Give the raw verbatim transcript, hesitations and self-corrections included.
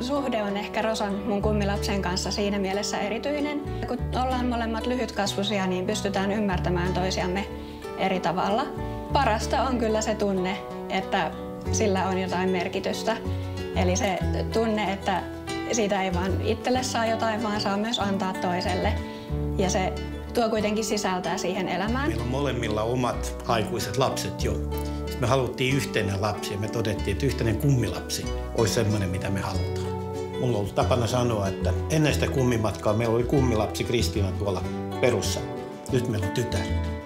suhde on ehkä Rosan, mun kummilapsen kanssa siinä mielessä erityinen. Kun ollaan molemmat lyhytkasvuisia, niin pystytään ymmärtämään toisiamme eri tavalla. Parasta on kyllä se tunne, että sillä on jotain merkitystä. Eli se tunne, että siitä ei vaan itselle saa jotain, vaan saa myös antaa toiselle. Ja se tuo kuitenkin sisältää siihen elämään. Meillä on molemmilla omat aikuiset lapset jo. Sitten me haluttiin yhteinen lapsi ja me todettiin, että yhteinen kummilapsi olisi semmoinen, mitä me halutaan. Mulla on ollut tapana sanoa, että ennen sitä kummimatkaa meillä oli kummilapsi Kristiina tuolla perussa. Nyt meillä on tytär.